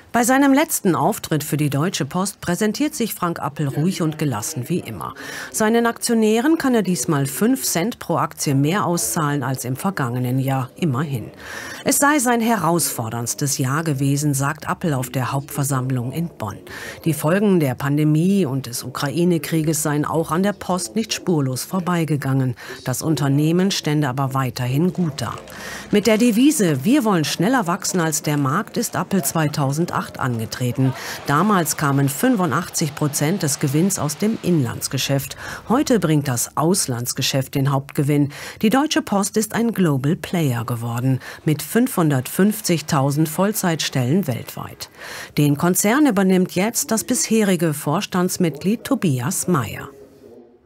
Bei seinem letzten Auftritt für die Deutsche Post präsentiert sich Frank Appel ruhig und gelassen wie immer. Seinen Aktionären kann er diesmal 5 Cent pro Aktie mehr auszahlen als im vergangenen Jahr, immerhin. Es sei sein herausforderndstes Jahr gewesen, sagt Appel auf der Hauptversammlung in Bonn. Die Folgen der Pandemie und des Ukraine-Krieges seien auch an der Post nicht spurlos vorbeigegangen. Das Unternehmen stände aber weiterhin gut da. Mit der Devise „Wir wollen schneller wachsen als der Markt" ist Appel 2008 angetreten. Damals kamen 85% des Gewinns aus dem Inlandsgeschäft. Heute bringt das Auslandsgeschäft den Hauptgewinn. Die Deutsche Post ist ein Global Player geworden, mit 550.000 Vollzeitstellen weltweit. Den Konzern übernimmt jetzt das bisherige Vorstandsmitglied Tobias Meyer.